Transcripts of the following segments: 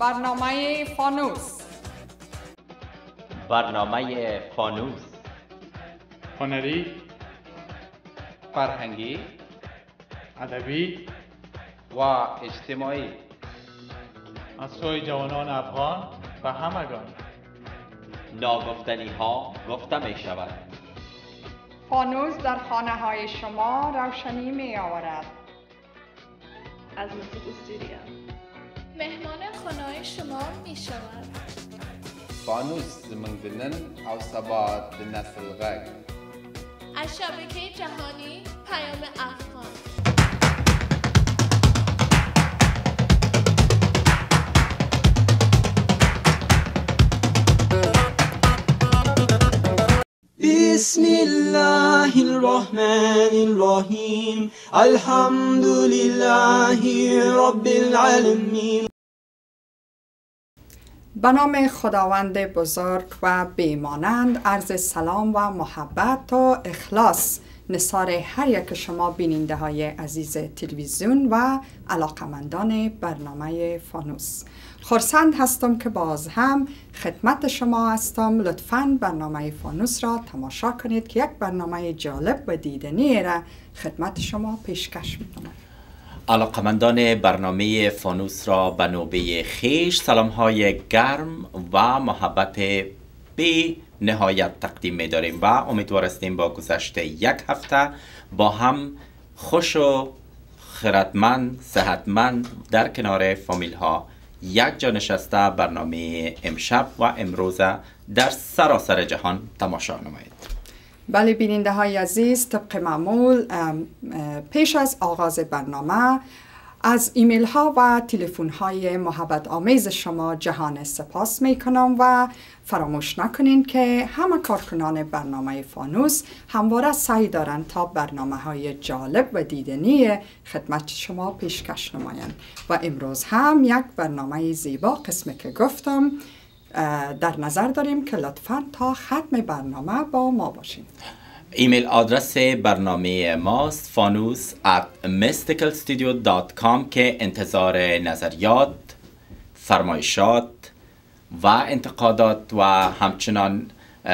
برنامه فانوس. برنامه فانوس. هنری، فرهنگی، ادبی و اجتماعی از سوی جوانان افغان و همگان. ناگفتنی ها گفته می شود. فانوس در خانه های شما روشنی می آورد. از موسیقی استودیو مهمان خانه شما می شود. فانوس زمندنن او ثبات نسل غگ از شبکه جهانی پیام افغان. بسم الله الرحمن الرحیم الحمد لله رب العالمین. به نام خداوند بزرگ و بیمانند عرض سلام و محبت و اخلاص نثار هر یک شما بیننده های عزیز تلویزیون و علاقمندان برنامه فانوس. خرسند هستم که باز هم خدمت شما هستم. لطفاً برنامه فانوس را تماشا کنید که یک برنامه جالب و دیدنی را خدمت شما پیشکش میکنم. علاقمندان برنامه فانوس را به نوبه خویش سلام های گرم و محبت بی نهایت تقدیم می داریم و امیدوار هستیم با گذشت یک هفته با هم خوش و خردمند، صحتمند در کنار فامیل ها یک جا نشسته برنامه امشب و امروز در سراسر جهان تماشا نمایید. بله بیننده های عزیز، طبق معمول پیش از آغاز برنامه از ایمیل ها و تلفن های محبت آمیز شما جهان سپاس می کنم و فراموش نکنین که همه کارکنان برنامه فانوس همواره سعی دارند تا برنامه های جالب و دیدنی خدمت شما پیشکش نمایند و امروز هم یک برنامه زیبا قسمی که گفتم در نظر داریم که لطفاً تا ختم برنامه با ما باشین. ایمیل آدرس برنامه ماست fanous@mysticalstudio.com که انتظار نظریات، فرمایشات و انتقادات و همچنان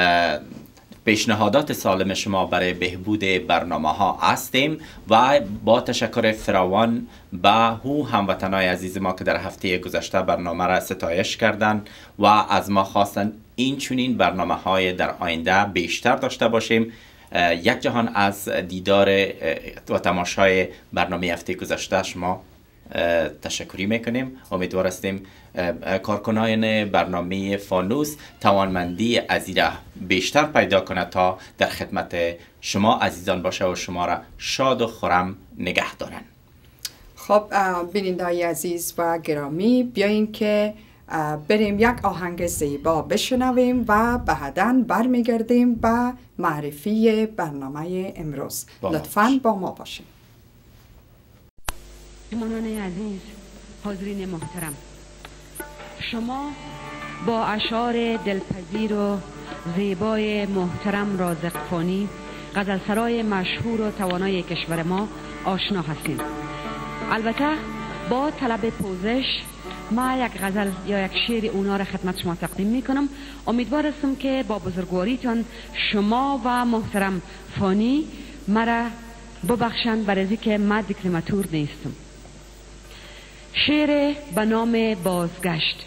پیشنهادات سالم شما برای بهبود برنامه ها هستیم و با تشکر فراوان به هموطنان عزیز ما که در هفته گذشته برنامه را ستایش کردند و از ما خواستن این چنین برنامه های در آینده بیشتر داشته باشیم. یک جهان از دیدار و تماشای برنامه هفته گذشته شما تشکری میکنیم. امیدوار هستیم کارکنان برنامه فانوس توانمندی از این بیشتر پیدا کنه تا در خدمت شما عزیزان باشه و شما را شاد و خرم نگه دارن. خب بیننده‌های عزیز و گرامی، بیاییم که بریم یک آهنگ زیبا بشنویم و بعداً برمیگردیم به معرفی برنامه امروز. لطفاً با ما باشیم. مهمانان عزیز، حاضرین محترم، شما با اشعار دلپذیر و زیبای محترم رازق فانی، غزلسرای مشهور و توانای کشور ما آشنا هستید. البته با طلب پوزش ما یک غزل یا یک شعر اونا را خدمت شما تقدیم میکنم. امیدوار هستم که با بزرگواریتان شما و محترم فانی مرا ببخشند برای که من دکلماتور نیستم. شعر به نام بازگشت.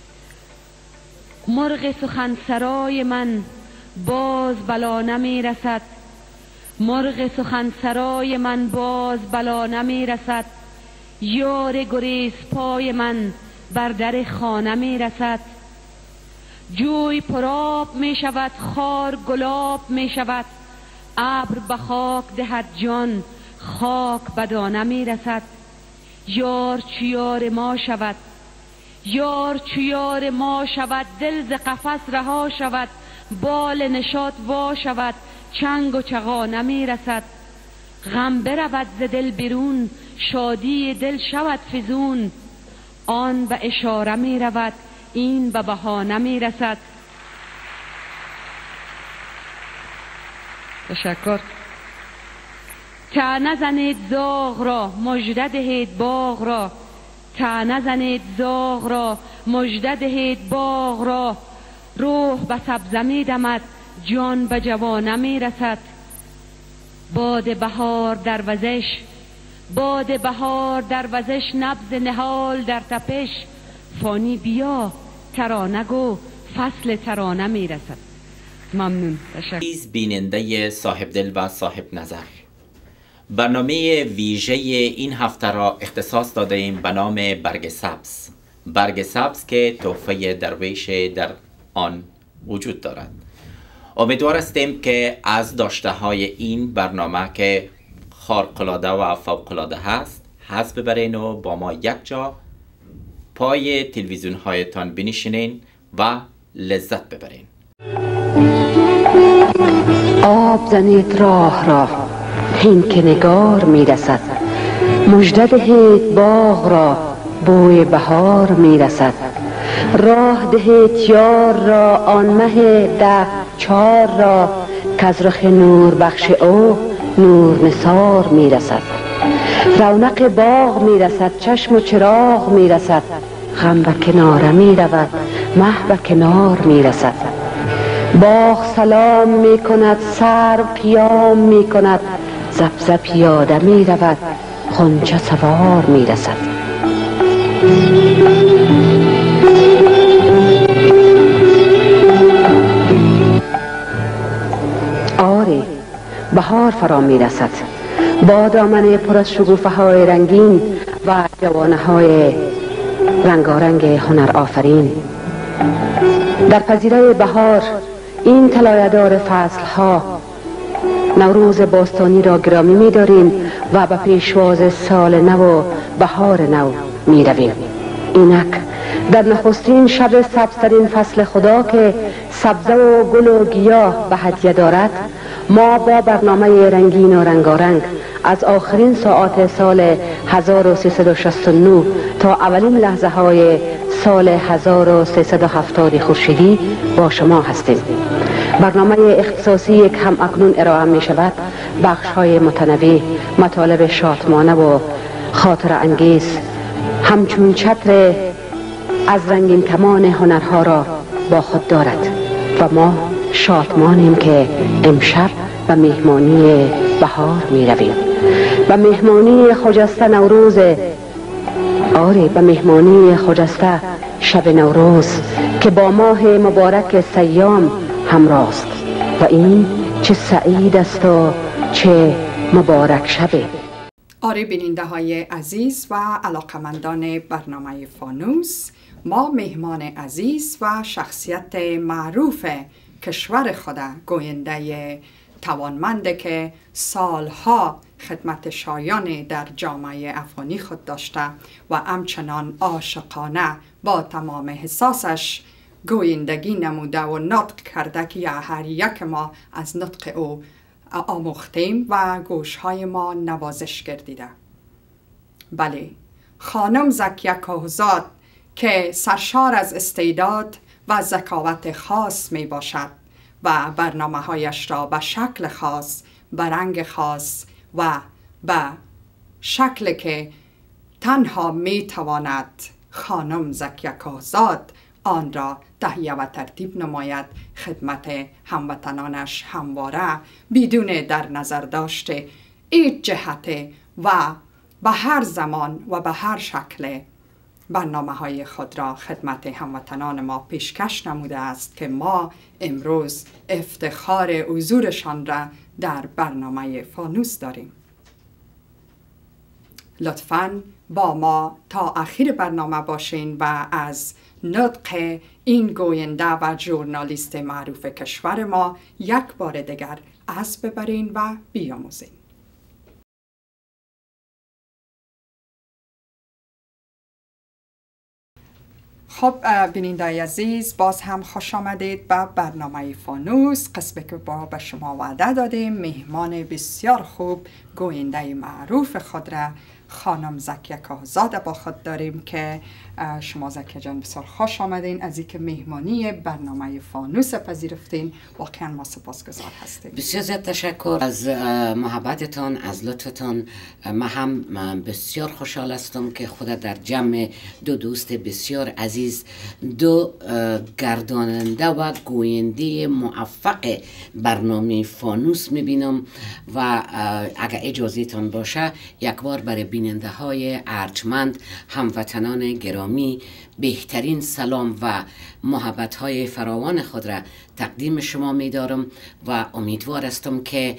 مرغ سخنسرای من باز بلا نمی رسد، مرغ سخنسرای من باز بلا نمی رسد، یار گریز پای من بر در خانه می رسد. جوی پراب می شود، خار گلاب می شود، ابر به خاک دهد جان، خاک به دانه می رسد. یار چو یار ما شود، یار چو یار ما شود، دل ز قفس رها شود، بال نشاط وا شود، چنگ و چغانه می رسد. غم برود ز دل بیرون، شادی دل شود فزون، آن به اشاره می رود، این به بهانه می رسد. تشکر. طعنه زنید زاغ را، مژده دهید باغ را، طعنه زنید زاغ را، مژده دهید باغ را. روح به سبزه می دمد، جان به جوانه می رسد. باد بهار در وزش، باد بهار در وزش، نبض نهال در تپش. فانی بیا ترانه گو، فصل ترانه می رسد. ممنون، تشکر. بیننده صاحب دل و صاحب نظر، برنامه ویژه این هفته را اختصاص داده ایم به نام برگ سبز. برگ سبز که تحفه درویش در آن وجود دارد. امیدوار هستیم که از داشته های این برنامه که خارق‌العاده و فوق‌العاده هست حظ ببرین و با ما یک جا پای تلویزیون هایتان بنشینین و لذت ببرین. آب زنید راه را، هین که نگار می رسد. مژده دهید باغ را، بوی بهار می رسد. راه دهید یار را، آن مه 10-4 را، که از رخ نور بخش او نور نثار می رسد. رونق باغ می رسد، چشم و چراغ می رسد. غم به کناره می رود، مه به کنار می رسد. باغ سلام می کند، سرو پیام می کند. زبزه پیاده می رود، غنچه سوار می رسد. آری بهار فرا می رسد، با دامن پر از شکوفه های رنگین و جوانه های رنگارنگ هنر آفرین. در پذیره بهار این طلایه‌دار فصل ها نوروز باستانی را گرامی می داریم و به پیشواز سال نو و بهار نو می رویم. اینک در نخستین شب سبزترین فصل خدا که سبزه و گل و گیاه به هدیه دارد، ما با برنامه رنگین و رنگارنگ از آخرین ساعات سال 1369 تا اولین لحظه های سال 1370 خورشیدی با شما هستیم. برنامه اختصاصی که هم اکنون ارائه می شود بخش های متنوع، مطالب شادمانه و خاطر انگیز همچون چتر از رنگین کمان هنرها را با خود دارد و ما شادمانیم که امشب به مهمانی بهار می رویم، به مهمانی خجسته نوروز. آری به مهمانی خجسته شب نوروز که با ماه مبارک سیام همراست و این چه سعید است و چه مبارک شبه. آری بیننده های عزیز و علاقمندان برنامه فانوس، ما مهمان عزیز و شخصیت معروف کشور خود، گوینده توانمنده که سالها خدمت شایان در جامعه افغانی خود داشته و همچنان عاشقانه با تمام حساسش گویندگی نموده و نطق کرده که هر یک ما از نطق او آموختیم و گوشهای ما نوازش گردیده. بله، خانم زکیه کوهزاد که سرشار از استعداد و ذکاوت خاص می باشد و برنامه هایش را به شکل خاص، به رنگ خاص و به شکل که تنها می تواند خانم زکیه کوهزاد آن را تهیه و ترتیب نماید، خدمت هموطنانش همواره بدون در نظر داشته هیچ جهت و به هر زمان و به هر شکل برنامه های خود را خدمت هموطنان ما پیشکش نموده است که ما امروز افتخار حضورشان را در برنامه فانوس داریم. لطفاً با ما تا آخر برنامه باشین و از نطق این گوینده و ژورنالیست معروف کشور ما یک بار دیگر از ببرین و بیاموزین. خب بیننده عزیز، باز هم خوش آمدید به برنامه فانوس، قسمی که با به شما وعده دادیم مهمان بسیار خوب گوینده معروف خود را خانم زکیه کوهزاد با خود داریم که شما زکیه جان بسیار خوش آمدین از اینکه مهمانی برنامه فانوس پذیرفتین. واقعا ما سپاسگزار هستیم. بسیار زیاد تشکر از محبتتان، از لطفتان. من هم بسیار خوشحال هستم که خود در جمع دو دوست بسیار عزیز، دو گرداننده و گوینده موفق برنامه فانوس میبینم و اگر اجازهتان باشه یک بار برای بیننده های ارجمند هموطنان گرامی بهترین سلام و محبت های فراوان خود را تقدیم شما می دارم و امیدوار هستم که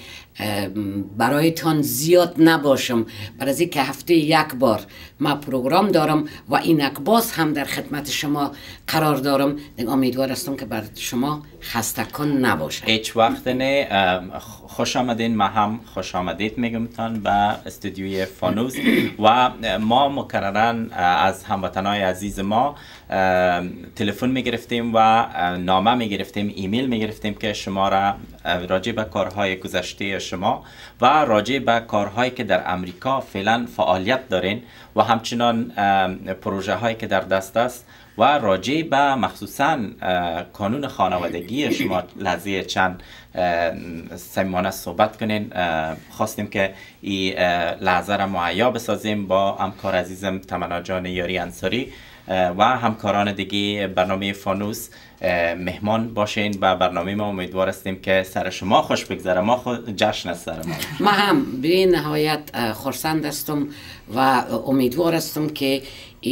برایتان زیاد نباشم، برای از اینکه هفته یک بار ما پروگرام دارم و اینک باز هم در خدمت شما قرار دارم. امیدوار هستم که بر شما خسته کن نباشه. هیچ وقت نه. خوش آمدین. ما هم خوش آمدید میگم تان به استودیوی فانوس و ما مکررن از هموطنای عزیز ما تلفن میگرفتیم و نامه میگرفتیم، ایمیل میگرفتیم که شما را راجع به کارهای گذشته شما و راجع به کارهایی که در امریکا فعلا فعالیت دارین و همچنان پروژه هایی که در دست است و راجع به مخصوصا کانون خانوادگی شما لحظه چند صمیمانه صحبت کنین. خواستیم که این لحظه را مهیا بسازیم با همکار عزیزم تمنا جان یاری انصاری و همکاران دیگه برنامه فانوس مهمان باشین و برنامه ما امیدوار هستیم که سر شما خوش بگذره. ما جشن است سر ما. ما هم به نهایت خرسند هستم و امیدوار هستم که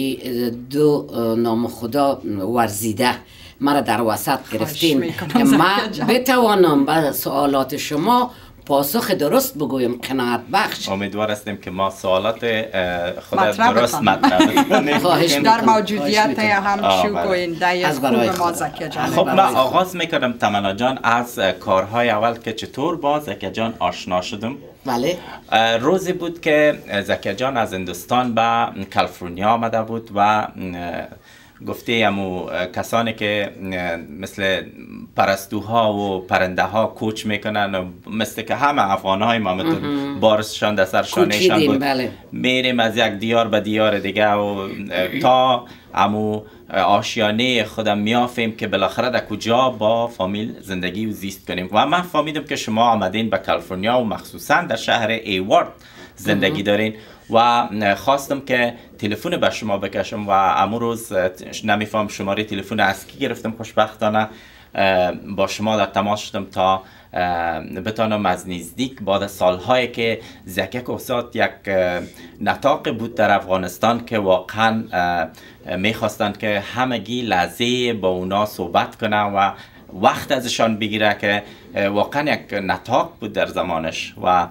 دو نام خدا ورزیده مرا در وسط گرفتین که ما بتوانم به سوالات شما پاسخ درست بگویم، قناعت بخش. امیدوار هستیم که ما سوالات خود درست مطرح کنیم در موجودیت هم شو گوینده خوب ما زکیه جان. خب من آغاز میکردم تمنا جان از کارهای اول که چطور با زکیه جان آشنا شدم. بله. روزی بود که زکیه جان از هندوستان به کالیفرنیا آمده بود و گفته امو کسانی که مثل پرستوها و پرنده ها کوچ میکنن و مثل که همه افغان های ما بارشان در سرشانشان بود. بله. میریم از یک دیار به دیار دیگه و تا امو آشیانه خودم میافیم که بالاخره در کجا با فامیل زندگی و زیست کنیم. و من فهمیدم که شما آمدین به کالیفرنیا و مخصوصا در شهر ایوارد زندگی دارین و خواستم که تلفن به شما بکشم و امو روز نمیفهم شماره تلفن از کی گرفتم. خوشبختانه با شما در تماس شدم تا بتانم از نزدیک بعد از سالهایی که زکیه کوهزاد یک نطاق بود در افغانستان که واقعا میخواستند که همگی لحظه با اونا صحبت کنه و وقت ازشان بگیره که واقعا یک نطاق بود در زمانش و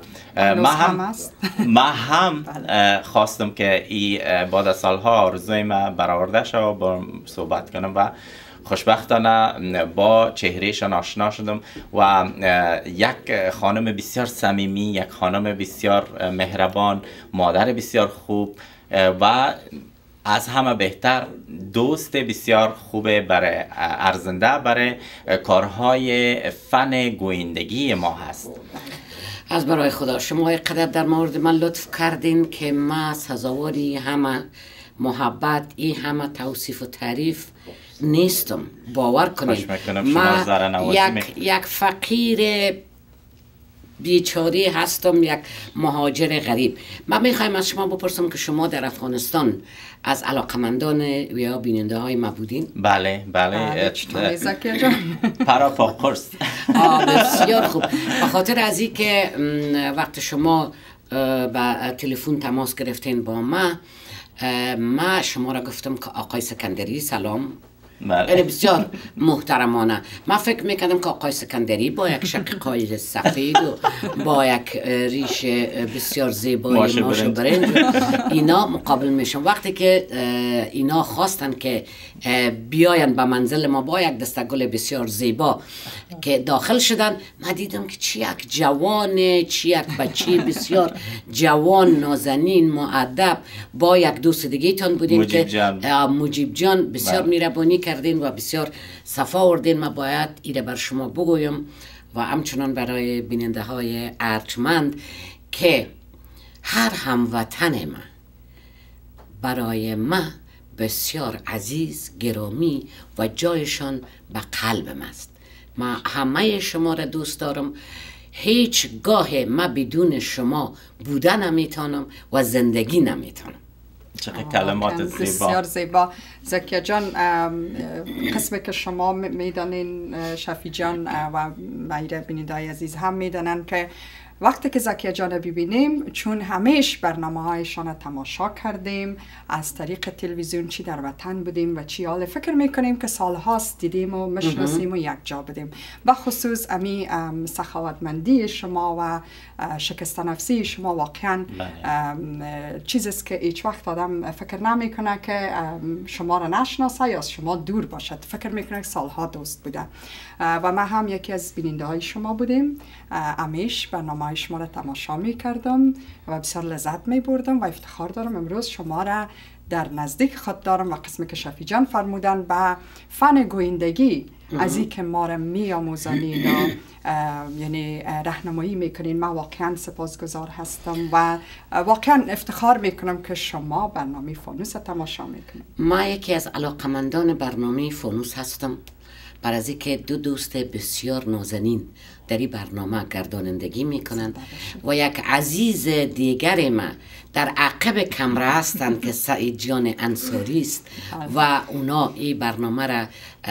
ما هم خواستم که بعد از سالها آرزوی ما برآورده شد و با صحبت کنم و خوشبختانه با چهرهشان آشنا شدم و یک خانم بسیار صمیمی، یک خانم بسیار مهربان، مادر بسیار خوب و از همه بهتر دوست بسیار خوبه برای ارزنده برای کارهای فن گویندگی ما هست. از برای خدا شما قدر در مورد من لطف کردین که ما سزاواری همه محبت ای همه توصیف و تعریف نیستم. باور کنید ما یک فقیر بیچاری هستم، یک مهاجر غریب. من میخوایم از شما بپرسم که شما در افغانستان از علاقمندان یا بیننده های ما بودین؟ بله بله. چطوری زکیه جان؟ پرا پا قرص. بسیار خوب. به خاطر از این که وقت شما با تلفن تماس گرفتین با ما شما را گفتم که آقای سکندری سلام. بله. بسیار محترمانه. من فکر میکردم که آقای سکندری با یک شقیقای سفید و با یک ریش بسیار زیبای ماش و برنج اینا مقابل میشم. وقتی که اینا خواستن که بیاین به منزل ما با یک دسته گل بسیار زیبا که داخل شدن، من دیدم که چی یک جوان، چی یک بچه بسیار جوان نازنین مؤدب با یک دوست دیگه تان بودین که مجیب جان بسیار میربانی کردین و بسیار صفا آوردین. من باید ایره بر شما بگویم و همچنان برای بیننده های ارجمند که هر هموطن ما برای من بسیار عزیز، گرامی و جایشان به قلبم است. من همه شما را دوست دارم. هیچ گاه من بدون شما بودن نمیتونم و زندگی نمیتونم. چقدر کلمات زیبا، بسیار زیبا. زکیه جان، قسمی که شما میدانین، شفی جان و مایره بیننده‌های عزیز هم میدانن که وقتی که زکیه جان ببینیم، چون همیش برنامه هایشان تماشا کردیم از طریق تلویزیون، چی در وطن بودیم و چی حال، فکر میکنیم که سالهاست دیدیم و مشناسیم و یک جا بودیم. بخصوص امی سخاوتمندی شما و شکست نفسی شما واقعا چیزیست که هیچ وقت آدم فکر نمیکنه که شما را نشناسه یا شما دور باشد، فکر میکنه که سالها دوست بوده. و ما هم یکی از بیننده های شما بودیم، همیش برنامه شما را تماشا می کردم و بسیار لذت می بردم و افتخار دارم امروز شما را در نزدیک خود دارم. و قسمی که شفی جان فرمودن به فن گویندگی از این که ما را می آموزانین و یعنی راهنمایی میکنین، من واقعا سپاسگزار هستم و واقعا افتخار میکنم که شما برنامه فانوس تماشا میکنین. ما یکی از علاقمندان برنامه فانوس هستم، بر از اینکه دو دوست بسیار نازنین در این برنامه گردانندگی میکنند و یک عزیز دیگر ما در عقب کمره هستند که سعید جان انصاری است و اونا این برنامه را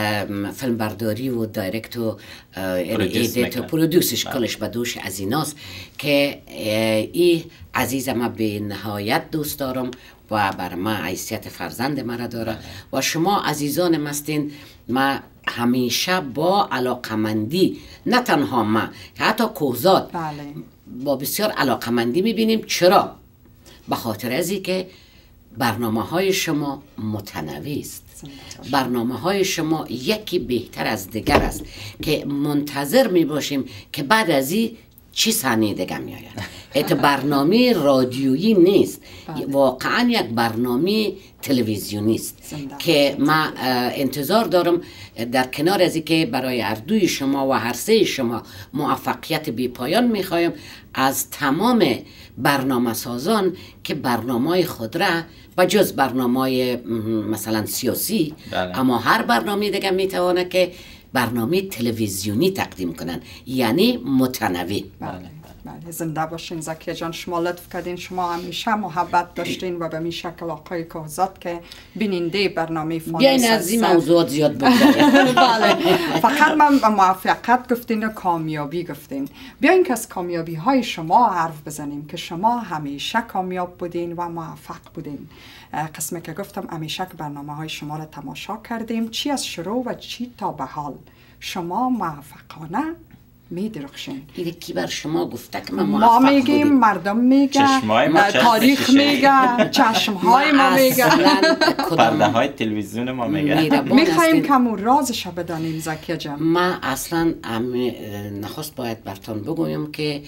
فیلمبرداری و دایرکت و ایدیت و پرودوسش کلش به دوش از ایناست که این عزیز ما به نهایت دوست دارم و بر ما حیثیت فرزند مرا داره و شما عزیزان مستین. ما همیشه با علاقمندی، نه تنها ما، حتی کوهزاد با بسیار علاقمندی میبینیم. چرا؟ به خاطر از اینکه برنامه های شما متنوع است. برنامه های شما یکی بهتر از دیگر است که منتظر می باشیم که بعد از این چی صحنه دیگه می آید. ایت برنامه رادیویی نیست، واقعا یک برنامه تلویزیونی است که من انتظار دارم در کنار از اینکه برای هر دوی شما و هر سه شما موفقیت بی پایان میخوایم از تمام برنامه سازان که برنامه خود را بجز برنامه مثلا سیاسی اما هر برنامه دیگه میتوانه که برنامه تلویزیونی تقدیم کنن، یعنی متنوع. بله، زنده باشین زکیه جان. شما لطف کردین، شما همیشه محبت داشتین و به می شکل آقای کوهزاد که بیننده برنامه فانوس بیاین از این موضوعات زیاد بگذاریم. بله، فقط من موفقیت گفتین و کامیابی گفتین. بیاین که از کامیابی های شما حرف بزنیم که شما همیشه کامیاب بودین و موفق بودین. قسمی که گفتم همیشه که برنامه های شما را تماشا کردیم، چی از شروع و چی تا به حال شما موفقانه می درخشین. این کی بر شما گفته که ما میگیم، مردم میگن، تاریخ میگه، چشمهای ما میگه، پرده های تلویزیون ما میگه. میخواییم که همون رازش بدانیم زکیه جان. من اصلا نخست باید برتان بگویم که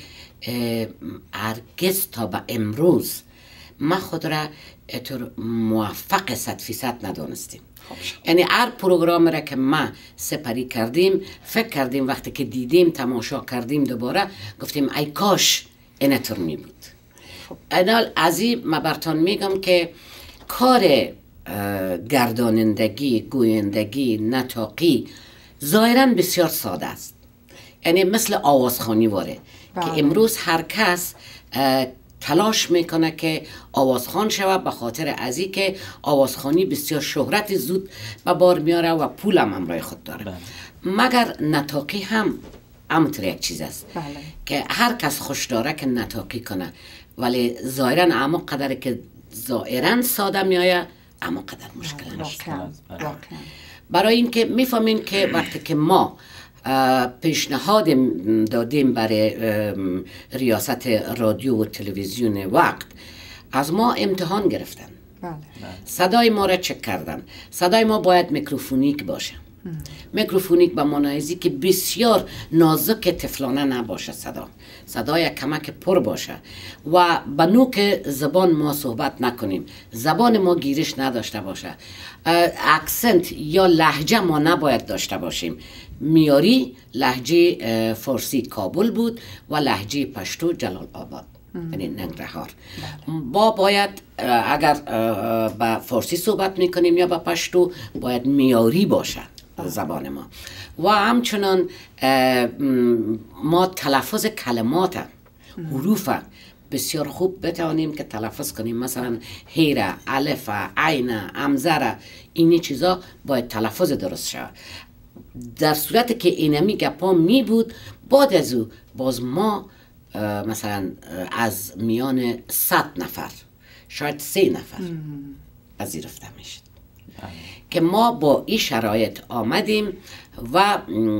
هرگز تا به امروز ما خود را موفق 100% ندانستیم. یعنی هر پروگرام را که ما سپری کردیم، فکر کردیم وقتی که دیدیم، تماشا کردیم دوباره، گفتیم ای کاش اینطور می بود. اینال از این من برتان میگم که کار گردانندگی، گویندگی، نطاقی ظاهراً بسیار ساده است. یعنی مثل آوازخوانی واره که امروز هر کس تلاش میکنه که آوازخوان شود، به خاطر از این که آوازخوانی بسیار شهرت زود به بار میاره و پول هم همراه خود داره. مگر نطاقی هم همونطور یک چیز است که هر کس خوش داره که نطاقی کنه، ولی ظاهرا اما قدر که ظاهرا ساده میآید اما قدر مشکل است. برای اینکه میفهمین که وقتی که ما پیشنهاد دادیم برای ریاست رادیو و تلویزیون وقت، از ما امتحان گرفتن. صدای ما را چک کردن. صدای ما باید میکروفونیک باشه. میکروفونیک به معنی که بسیار نازک طفلانه نباشه، صدای کمک پر باشه و به نوک زبان ما صحبت نکنیم، زبان ما گیرش نداشته باشه، اکسنت یا لهجه ما نباید داشته باشیم. میاری لهجه فارسی کابل بود و لهجه پشتو جلال آباد. یعنی ننگرهار. با باید اگر با فارسی صحبت میکنیم یا با پشتو باید میاری باشه زبان ما. و همچنان ما تلفظ کلمات حروف بسیار خوب بتوانیم که تلفظ کنیم. مثلا هیره، الف، عین، همزه، اینی چیزا باید تلفظ درست شود. در صورتی که اینمی گپا می بود، بعد از او باز ما مثلا از میان 100 نفر شاید 3 نفر پذیرفته میشد که ما با این شرایط آمدیم و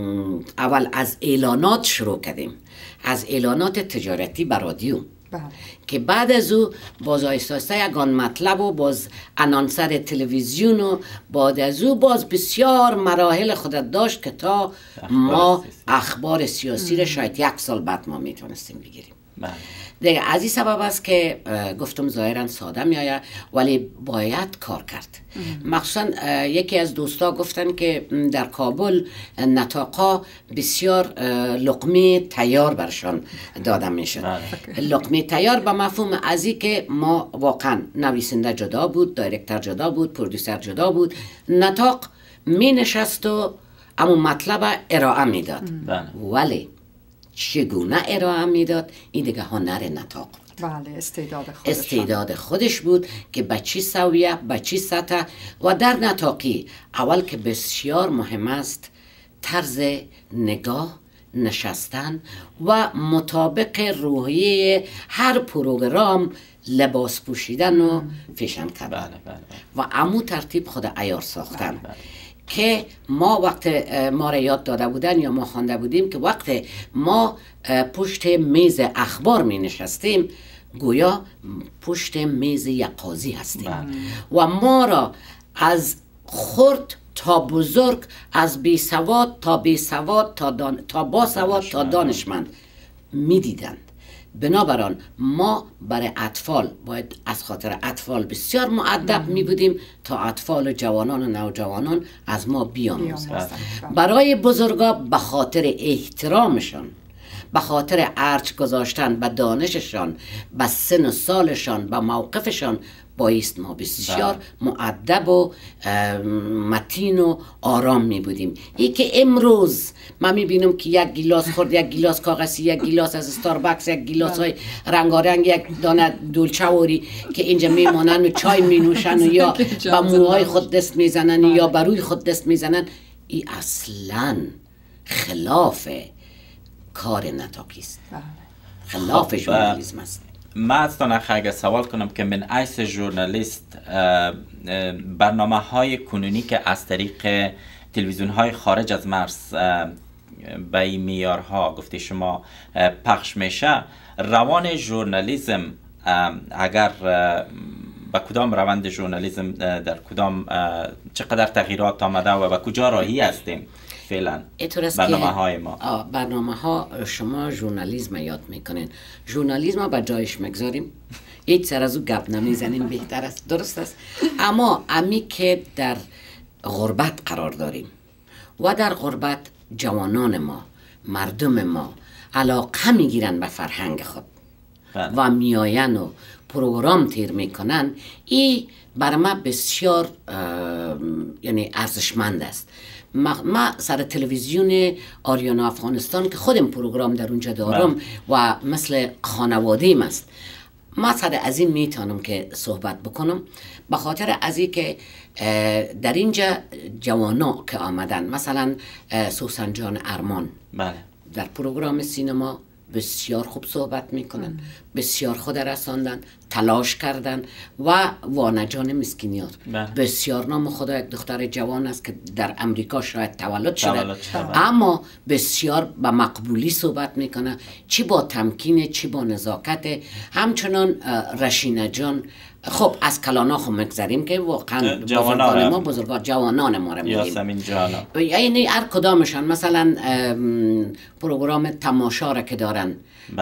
اول از اعلانات شروع کردیم، از اعلانات تجارتی بر رادیو که بعد از او باز آیسته یگان مطلب و باز انانسر تلویزیون و بعد از او باز بسیار مراحل خودت داشت که تا ما اخبار سیاسی را شاید 1 سال بعد ما میتونستیم بگیریم. دیگه از این سبب است که گفتم ظاهرا ساده میآید ولی باید کار کرد. مخصوصا یکی از دوستا گفتن که در کابل نطاقا بسیار لقمه تیار برشان داده میشد. لقمه تیار به مفهوم از این که ما واقعا نویسنده جدا بود، دایرکتر جدا بود، پرودوسر جدا بود، نطاق می نشست و اما مطلب ارائه میداد. ولی چگونه ارائه میداد این دیگه هنر نطاق بود. بله، استعداد خودش بود که به چی سویه، به چی سطح. و در نطاقی اول که بسیار مهم است طرز نگاه، نشستن و مطابق روحیه هر پروگرام لباس پوشیدن و فیشن کردن و عمو ترتیب خود عیار ساختن. که ما وقت ما را یاد داده بودن یا ما خوانده بودیم که وقت ما پشت میز اخبار می نشستیم گویا پشت میز یک قاضی هستیم و ما را از خرد تا بزرگ، از بی سواد تا بی سواد تا با سواد تا دانشمند می دیدن. بنابراین ما برای اطفال باید از خاطر اطفال بسیار مؤدب می بودیم تا اطفال و جوانان و نوجوانان از ما بیاموزند. برای بزرگا به خاطر احترامشان، به خاطر ارج گذاشتن به دانششان، به سن و سالشان، به موقفشان بایست ما بسیار مؤدب و متین و آرام می بودیم. این که امروز من می بینم که یک گیلاس خورد، یک گیلاس کاغذی، یک گیلاس از استاربکس، یک گیلاس های رنگارنگ، یک دانه دولچه‌وری که اینجا می مانن و چای می نوشن و یا به موهای خود دست می زنن یا بر روی خود دست می زنن، این اصلا خلاف کار نطاقی است، خلاف ژورنالیسم است. ما از تانخ اگه سوال کنم که من ایس ژورنالیست برنامه های کنونی که از طریق تلویزیون های خارج از مرز به این معیارها گفته شما پخش میشه، روان ژورنالیسم اگر به کدام روند ژورنالیسم در کدام چقدر تغییرات آمده و به کجا راهی هستیم فعلا برنامه های ما؟ برنامه ها شما ژورنالیسم یاد میکنین، ژورنالیسم به جایش مگذاریم، هیچ سر از او گپ نمیزنیم، بهتر است، درست است. اما امی که در غربت قرار داریم و در غربت جوانان ما، مردم ما علاقه میگیرن به فرهنگ خود و میاین و پروگرام تیر میکنن، این برای ما بسیار یعنی ارزشمند است. ما سر تلویزیون آریانا افغانستان که خودم پروگرام در اونجا دارم و مثل خانوادیم است، ما سر از این میتونم که صحبت بکنم به خاطر از این که در اینجا جوانا که آمدن، مثلا سوسن جان ارمان در پروگرام سینما بسیار خوب صحبت میکنن، بسیار خود رساندن، تلاش کردن و وانجان مسکینیات بسیار نام خدا. یک دختر جوان است که در امریکا شاید تولد شده اما بسیار با مقبولی صحبت میکنه، چی با تمکین چی با نزاکت. همچنان رشینه جان، خب از کلانا خب مگذاریم که واقعا بزرگان ما بزرگان جوانان ما رو میگیم، یاسمین جانا، یعنی هر کدامشان. مثلا پروگرام تماشا را که دارن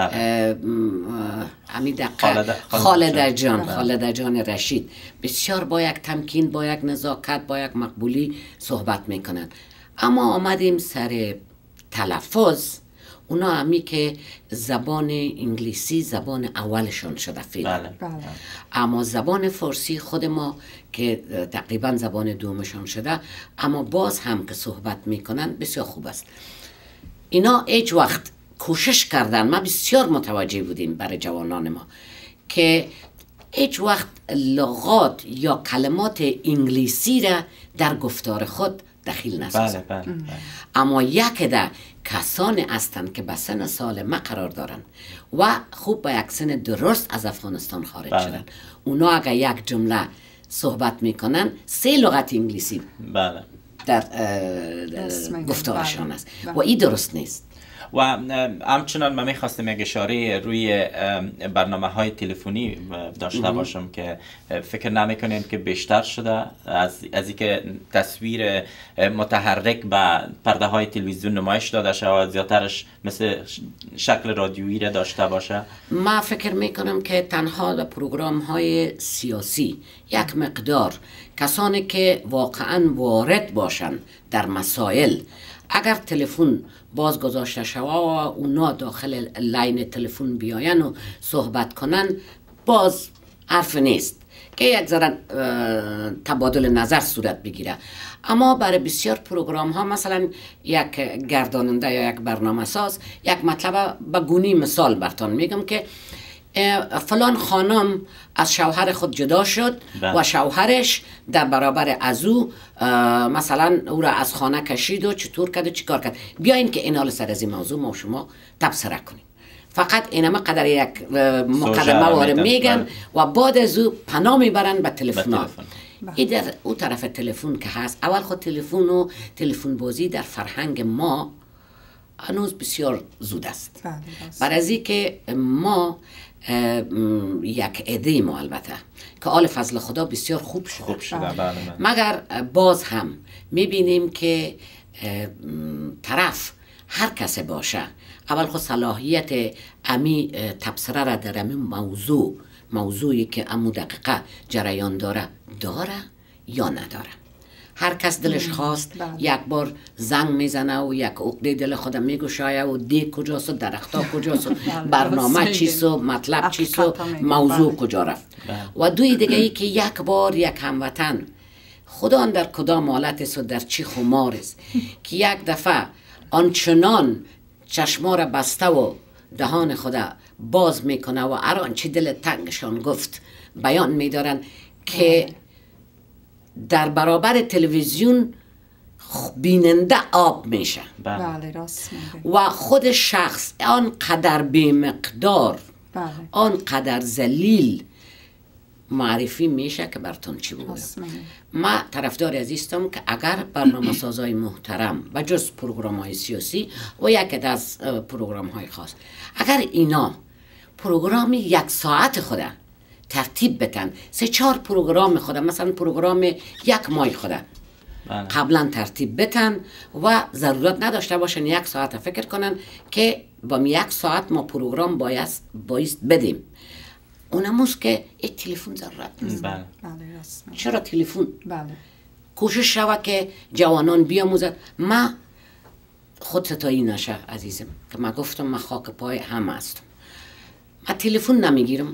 خالده جان رشید بسیار با یک تمکین، با یک نزاکت، با یک مقبولی صحبت میکنن. اما آمدیم سر تلفظ اونا همی که زبان انگلیسی زبان اولشون شده فعلا. بله. اما زبان فارسی خود ما که تقریبا زبان دومشون شده، اما باز هم که صحبت میکنن بسیار خوب است. اینا هیچ وقت کوشش کردن، ما بسیار متوجه بودیم برای جوانان ما که هیچ وقت لغات یا کلمات انگلیسی را در گفتار خود دخیل نسازن. بله. اما یک ده کسانی هستند که به سن سال ما قرار دارن و خوب به یک سن درست از افغانستان خارج شدن. اونا اگر یک جمله صحبت میکنن 3 لغت انگلیسی در گفتارشان است و این درست نیست. و همچنان من میخواستم یک اشاره روی برنامه های تلفنی داشته باشم که فکر نمیکنین که بیشتر شده از اینکه تصویر متحرک به پرده های تلویزیون نمایش داده شود، زیادترش مثل شکل رادیویی را داشته باشه؟ ما فکر میکنم که تنها به پروگرام های سیاسی یک مقدار کسانی که واقعا وارد باشن در مسائل، اگر تلفن باز گذاشته شود و اونا داخل لاین تلفن بیاین و صحبت کنن، باز حرف نیست که یک ذره تبادل نظر صورت بگیره. اما برای بسیار پروگرام ها مثلا یک گرداننده یا یک برنامه ساز یک مطلب به گونی مثال براتون میگم که فلان خانم از شوهر خود جدا شد و شوهرش در برابر از او مثلا او را از خانه کشید و چطور کرد و چیکار کرد. بیاین که این حال سر از این موضوع ما و شما تبصره کنیم. فقط اینما قدر یک مقدمه وارد میگن و بعد از او پناه میبرن به تلفن. این در او طرف تلفن که هست، اول خود تلفن و تلفن بازی در فرهنگ ما هنوز بسیار زود است. برای از که ما یک عده ما البته که آل فضل خدا بسیار خوب شده مگر باز هم میبینیم که طرف هر کس باشه اول خود صلاحیت امی تبصره را در امی موضوعی که امو دقیقه جریان داره یا نداره. هر کس دلش خواست یک بار زنگ میزنه و یک عقده دل خودم میگشایه و دی کجاست و درختا کجاست و برنامه چیست و مطلب چیست و موضوع کجا رفت. و دوی دیگه ای که یک بار یک هموطن خدا در کدام حالت است و در چی خمار است که یک دفعه آنچنان چشما را بسته و دهان خدا باز میکنه و اران چی دل تنگشان گفت بیان میدارن که در برابر تلویزیون بیننده آب میشه. بله راست میگه. و خود شخص آنقدر بی‌مقدار آنقدر ذلیل معرفی میشه که براتون چی بگویم. ما طرفدار عزیزم که اگر برنامه سازای محترم و جز پروگرام های سیاسی و یک از پروگرام های خاص، اگر اینا پروگرام 1 ساعت خوده ترتیب بتن، 3-4 پروگرام خوده، مثلا پروگرام 1 ماه خوده قبلا ترتیب بتن و ضرورت نداشته باشن 1 ساعت فکر کنن که با 1 ساعت ما پروگرام بایست بدیم. اونموست که یک تلفن ضرورت نیست. چرا تلفن؟ کوشش شود که جوانان بیاموزد. ما خود ستایی نشه عزیزم که من گفتم من خاک پای همه هستم. من تلفن نمیگیرم،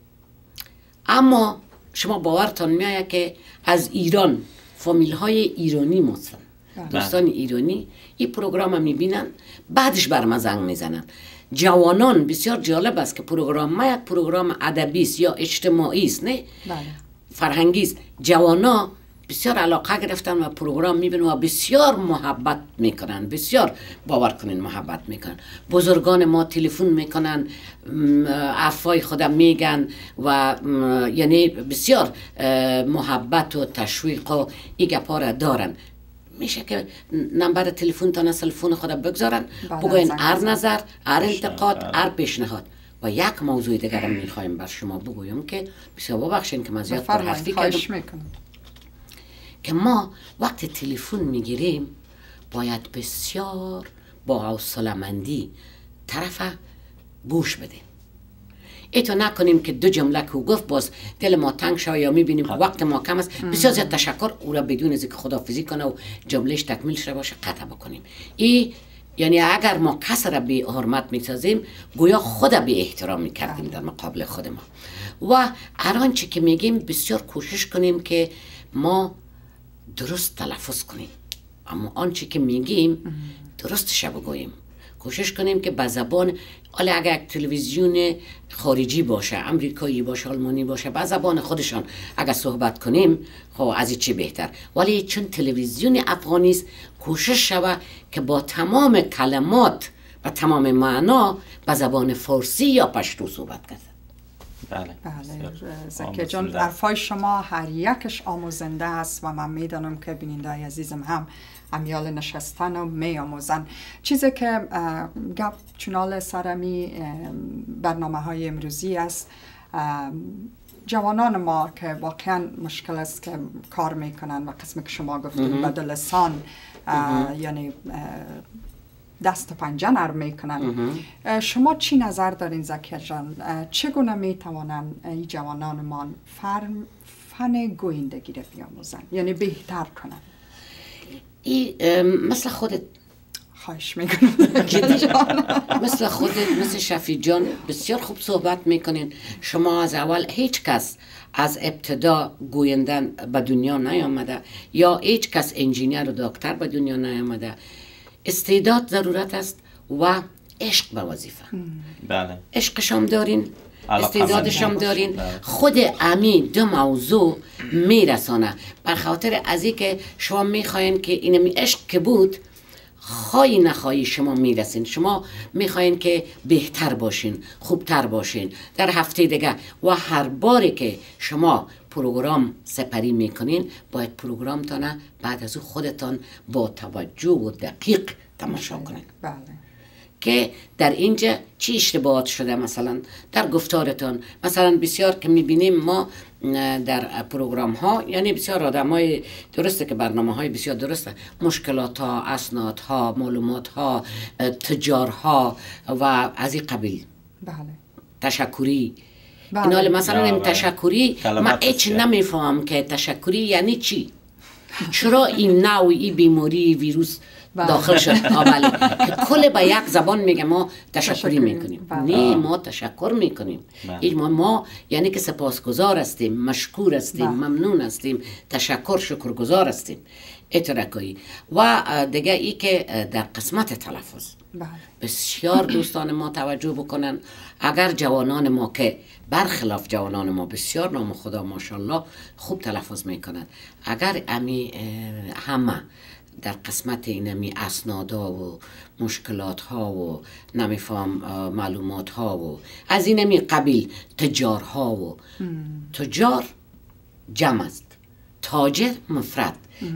اما شما باورتان میآید که از ایران فامیل های ایرانی مثلا دوستان ایرانی این پروگرام میبینن، بعدش بر من زنگ میزنن. جوانان بسیار جالب است که پروگرام ما یک پروگرام ادبی است یا اجتماعی است، نه فرهنگی است. جوانا بسیار علاقه گرفتن و پروگرام میبینن و بسیار محبت میکنن، بسیار باور کنین محبت میکنن. بزرگان ما تلفن میکنن، حرفای خودم میگن و یعنی بسیار محبت و تشویق و این گپا را دارن. میشه که نمبر تلفن تا تلفن خود بگذارن، بگوین هر نظر، هر انتقاد، هر پیشنهاد. و یک موضوع دیگر هم میخوایم بر شما بگویم که بسیار ببخشین که من زیاد پرحرفی کردم، که ما وقت تلفن میگیریم باید بسیار با حوصله‌مندی طرف گوش بدیم. ایتو نکنیم که 2 جمله که گفت باز دل ما تنگ شوه یا میبینیم که وقت ما کم است، بسیار زیاد تشکر او را بدون از که خداحافظی کنه و جملهش تکمیل شده باشه قطع بکنیم. این یعنی اگر ما کس را بی حرمت میسازیم گویا خود بی احترام میکردیم در مقابل خود ما. و الان چی که میگیم بسیار کوشش کنیم که ما درست تلفظ کنیم، اما آنچه که میگیم درستش بگوییم. کوشش کنیم که به زبان، حالا اگر یک تلویزیون خارجی باشه، امریکایی باشه، آلمانی باشه، به زبان خودشان اگر صحبت کنیم خب از چی بهتر. ولی چون تلویزیون افغانی است کوشش شود که با تمام کلمات و تمام معنا به زبان فارسی یا پشتو صحبت کنه. بله زکیه جان، حرفای شما هر یکش آموزنده است و من میدانم که بیننده عزیزم هم امیال نشستن و می آموزن. چیزی که گپ چنال سرمی برنامه های امروزی است، جوانان ما که واقعا مشکل است که کار میکنن و قسمی که شما گفتید بدل لسان یعنی دست و پنجه نرم میکنن. شما چی نظر دارین زکیه جان؟ چگونه میتوانن این جوانان ما فن گویندگی را بیاموزن، یعنی بهتر کنن؟ مثل خودت، خواهش میکنم مثل خودت، مثل شفیع جان بسیار خوب صحبت میکنین. شما از اول هیچ کس از ابتدا گویندن به دنیا نیامده یا هیچ کس انجینیر و دکتر به دنیا نیامده. استعداد ضرورت است و عشق به وظیفه. بله. عشقش هم دارین، استعدادش هم دارین. خود امی دو موضوع میرسانه. بر خاطر از این که شما میخواین که اینمی عشق که بود خواهی نخواهی شما میرسین. شما میخواین که بهتر باشین، خوبتر باشین در هفته دیگه. و هر باری که شما پروگرام سپری میکنین باید پروگرامتان بعد از او خودتان با توجه و دقیق تماشا کنین. بله. که در اینجا چی اشتباهات شده مثلا در گفتارتان. مثلا بسیار که میبینیم ما در پروگرام ها، یعنی بسیار آدم های درسته که برنامه های بسیار درسته، مشکلات ها، اسناد ها، معلومات ها، تجار ها و از این قبیل. بله. تشکری. بله. اینا مثلا این تشکری من هیچ نمیفهم که تشکری یعنی چی. چرا این نوع این بیماری ویروس داخل شد؟ بله. که کل به یک زبان میگه ما تشکری میکنیم. نه، ما تشکر میکنیم. ما یعنی که سپاسگزار هستیم، مشکور هستیم، ممنون هستیم، تشکر شکرگزار هستیم. اترکایی. و دیگه ای که در قسمت تلفظ بسیار دوستان ما توجه بکنن. اگر جوانان ما که برخلاف جوانان ما بسیار نام خدا ماشاءالله خوب تلفظ میکنن، اگر امی همه در قسمت اینمی اسنادا و مشکلات ها و نمیفهم معلومات ها و از اینمی قبیل تجار ها و تجار جمع است، تاجر مفرد.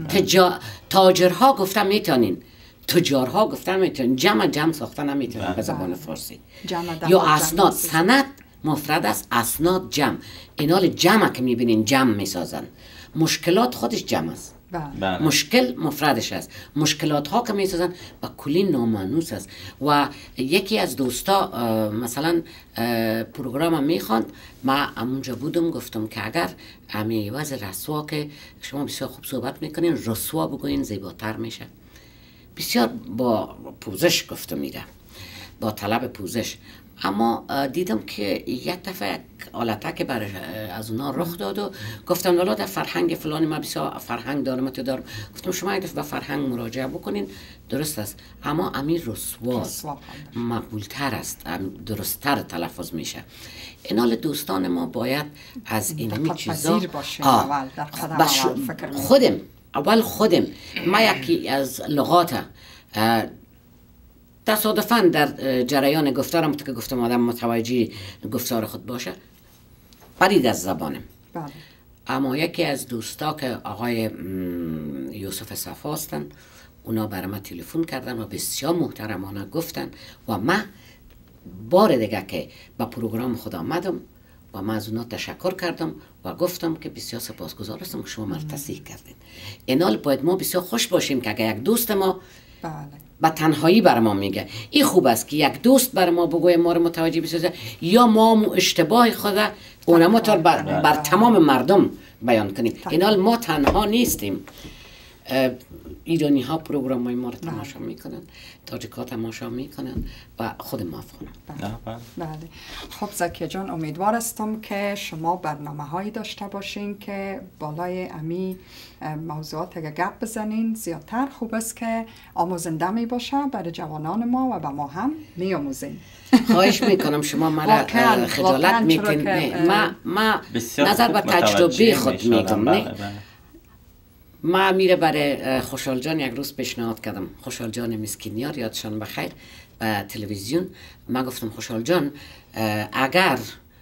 تاجرها گفتم میتونین، تجارها گفتن میتونین، جمع ساختن نمیتونین به زبان فارسی. یا اسناد، سند مفرد است، اسناد جمع. اینال جمع که میبینین جمع میسازن. مشکلات خودش جمع است. مشکل مفردش است. مشکلات ها که میسازن با کلی نامانوس است. و یکی از دوستا مثلا پروگرام میخواند، ما همونجا بودم گفتم که اگر امی وز رسوا که شما بسیار خوب صحبت میکنین، رسوا بگوین زیباتر میشه. بسیار با پوزش گفتم میره، با طلب پوزش. اما دیدم که یک دفعه حالته که برای از اونا رخ داد و گفتم والا در فرهنگ فلانی ما بسیار فرهنگ دارم تو دارم. گفتم شما یک دفعه به فرهنگ مراجعه بکنین، درست است، اما امیر رسواست، مقبولتر است، درستتر تلفظ میشه. اینال دوستان ما باید از اینمی چیزا خودم ما یکی از لغات تصادفاً در جریان گفتارم که گفتم آدم متوجه گفتار خود باشه پرید از زبانم. اما یکی از دوستا که آقای یوسف صفا هستن، اونا برای من تلفن کردن و بسیار محترمانه گفتن و من بار دیگه که با پروگرام خود آمدم و من از اونا تشکر کردم و گفتم که بسیار سپاسگزار هستم که شما مرا تصحیح کردین. اینال باید ما بسیار خوش باشیم که اگر یک دوست ما با تنهایی بر ما میگه این خوب است که یک دوست بر ما بگوی ما رو متوجه بسازه، یا ما اشتباه خود اونم بر تمام مردم بیان کنیم. اینال ما تنها نیستیم. ایرانی ها پروگرام های ما رو تماشا میکنن، تاجیک ها تماشا میکنن و خود ما افغان. بله. خب زکیه جان، امیدوار هستم که شما برنامه هایی داشته باشین که بالای امی موضوعات اگه گپ بزنین زیادتر خوب است که آموزنده می باشه برای جوانان ما و به ما هم می آموزین. خواهش میکنم شما مرا خجالت میکنید. ما نظر به تجربه خود میگم. نه ما میره برای خوشحال جان یک روز پیشنهاد کردم، خوشحال جان مسکینیار یادشان بخیر، تلویزیون. ما گفتم خوشحال جان اگر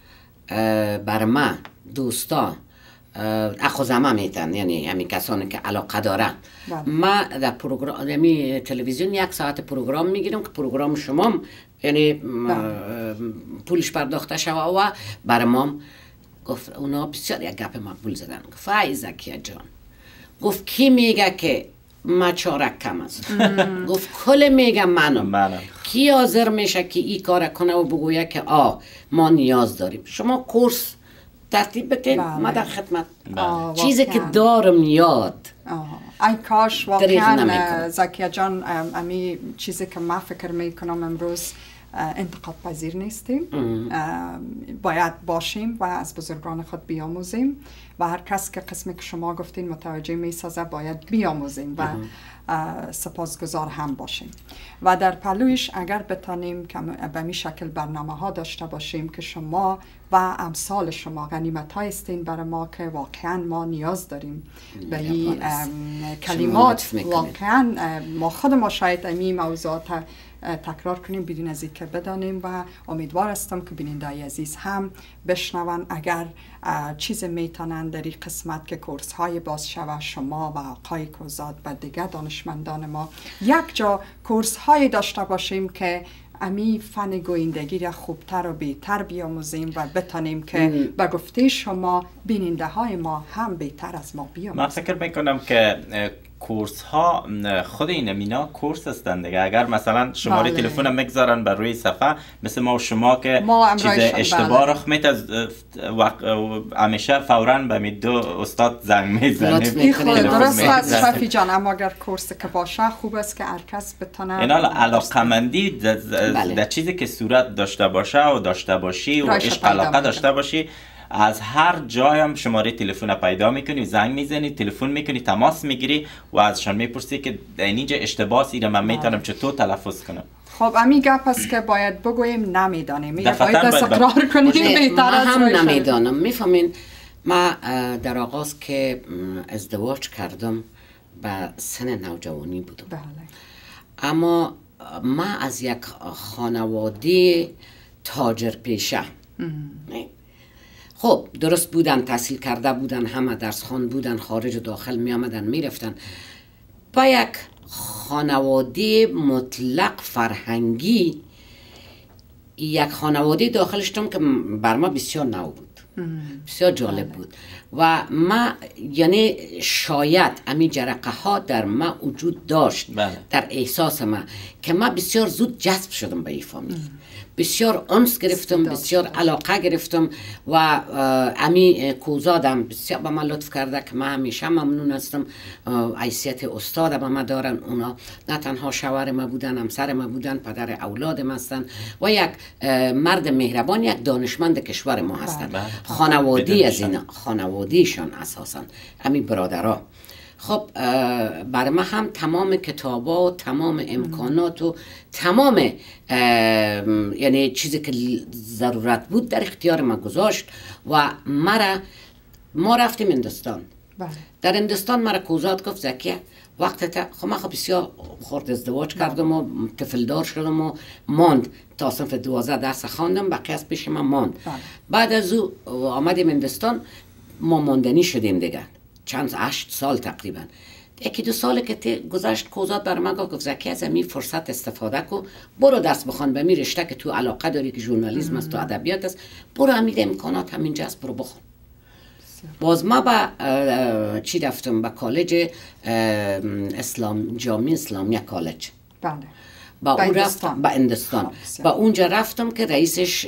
بر ما دوستا اخوزمه میتن، یعنی همین کسانی که علاقه دارن، ما در پروگرام یعنی تلویزیون 1 ساعت پروگرام میگیرم که پروگرام شما یعنی پولش پرداخته شوه و بر ما. گفت اونا بسیار یک گپ مقبول زدن. گفت ای زکیه جان، گفت کی میگه که ما چارک کم است؟ گفت کل میگه منم. کی حاضر میشه که این کار کنه و بگویه که ما نیاز داریم؟ شما کورس ترتیب بتین، ما در خدمت. چیزی که دارم یاد. ای کاش واقعا زکیه جان، امی چیزی که ما فکر میکنم امروز انتقاد پذیر نیستیم، باید باشیم و از بزرگان خود بیاموزیم و هر کس که قسمی که شما گفتین متوجه میسازه باید بیاموزیم و سپاسگزار هم باشیم. و در پلویش اگر بتانیم که به می شکل برنامه ها داشته باشیم که شما و امثال شما غنیمت های استین برای ما که واقعا ما نیاز داریم به این کلمات. واقعا ما خود ما شاید امی موضوعات تکرار کنیم بدون از اینکه بدانیم و امیدوار هستم که بیننده عزیز هم بشنون. اگر چیز میتونن در این قسمت که کورس های باز شوه، شما و آقای کوزاد و دیگر دانشمندان ما یک جا کورس های داشته باشیم که امی فن گویندگی را خوبتر و بهتر بیاموزیم و بتانیم که به گفته شما بیننده های ما هم بهتر از ما بیاموزیم. من فکر میکنم که کورس ها خود این امینا کورس هستند دیگه. اگر مثلا شماره تلفن هم میگذارن بر روی صفحه، مثل ما و شما که چیز اشتباه رخ میت همیشه فوراً به می 2 استاد زنگ میزنیم. این خود درست است شفی جان، اما اگر کورس که باشه خوب است که هر کس بتونه اینا علاقمندی در چیزی که صورت داشته باشه و داشته باشی و عشق علاقه داشته باشی، از هر جایم شماره تلفن پیدا میکنی، زنگ میزنی، تلفن میکنی، تماس میگیری و ازشان میپرسی که در اینجا اشتباه ایره من میتونم چطور تلفظ کنم. خب امی گپ است که باید بگوییم نمیدانیم، یا باید استقرار کنیم بهتر از هم نمیدانم. میفهمین ما در آغاز که ازدواج کردم به سن نوجوانی بودم. اما ما از یک خانواده تاجر پیشه، خب درست بودن، تحصیل کرده بودن، همه درس خوان بودن، خارج و داخل می آمدن می رفتن. با یک خانواده مطلق فرهنگی، یک خانواده داخلشتم که بر ما بسیار نو بود، بسیار جالب بود و ما یعنی شاید امی جرقه ها در ما وجود داشت در احساس ما که ما بسیار زود جذب شدم به این فامیل، بسیار انس گرفتم، بسیار علاقه گرفتم و امی کوزادم بسیار به من لطف کرده که من همیشه ممنون هستم. حیثیت استاد به من دارن، اونا نه تنها شوهر ما بودن، همسر ما بودن، پدر اولاد ما هستن و یک مرد مهربان، یک دانشمند کشور ما هستن. خانوادی از اینا، خانوادیشان اساسا امی برادرها. خب برای من هم تمام کتابا و تمام امکانات و تمام یعنی چیزی که ضرورت بود در اختیار ما گذاشت و ما رفتیم هندوستان. در هندوستان مرا کوزاد گفت زکیه وقت خب من بسیار خورد ازدواج کردم و طفلدار شدم و ماند تا صنف 12 درس خواندم، بقیه از پیش من ماند. بعد از او آمدیم هندوستان، ما ماندنی شدیم دیگه چند 8 سال تقریبا. 1-2 سال که گذشت کوزاد بر من گفت زکی از این فرصت استفاده کو، برو درس بخوان به می رشته که تو علاقه داری که ژورنالیسم است و ادبیات است، برو همین امکانات همینجا است، برو بخون. باز ما به چی رفتم؟ به کالج اسلام، جامعه اسلامی کالج. با اون رفتم به هندوستان. با اونجا رفتم که رئیسش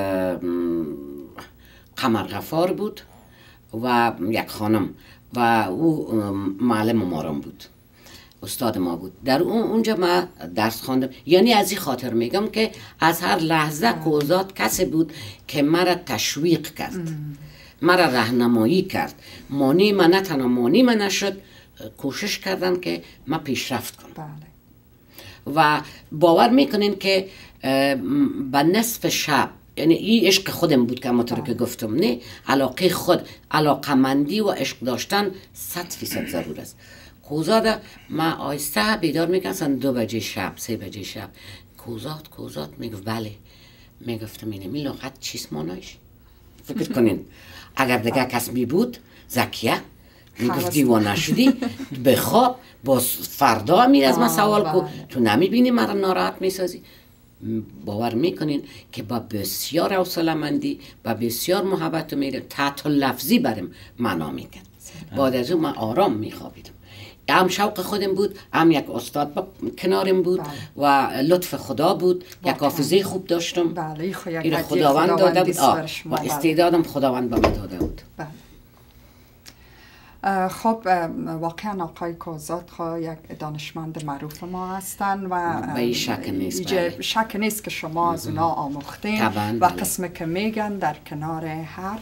قمر غفار بود و یک خانم و او معلم مارم بود. استاد ما بود. در اونجا ما درس خواندم. یعنی از این خاطر میگم که از هر لحظه کوزاد کسی بود که مرا تشویق کرد، مرا راهنمایی کرد. مانی من نه تنها مانی من نشد، کوشش کردن که ما پیشرفت کنم. و باور میکنین که به نصف شب، یعنی این عشق خودم بود که همونطور که گفتم، نه علاقه خود، علاقمندی و عشق داشتن 100% ضرور است. کوزاد ما آیسته بیدار میکنن 2 بجه شب 3 بجه شب، کوزاد میگفت بله. میگفتم اینمی لغت چیست مانایش؟ فکر کنین اگر دیگه کس می بود زکیه میگفت دیوانه شدی بخواب، باز فردا میره از من سوال کن، تو نمیبینی مرا ناراحت میسازی. باور میکنین که با بسیار حوصله‌مندی با بسیار محبت میره، تحت لفظی برم معنا میکرد. بعد از اون من آرام میخوابیدم. هم شوق خودم بود، هم یک استاد کنارم بود و لطف خدا بود. یک حافظه خوب داشتم، این خداوند داده بود و استعدادم خداوند به من داده بود. خب واقعا آقای کوزاد یک دانشمند معروف ما هستند و شک نیست که شما از اونا آموختین و قسم که میگن در کنار هر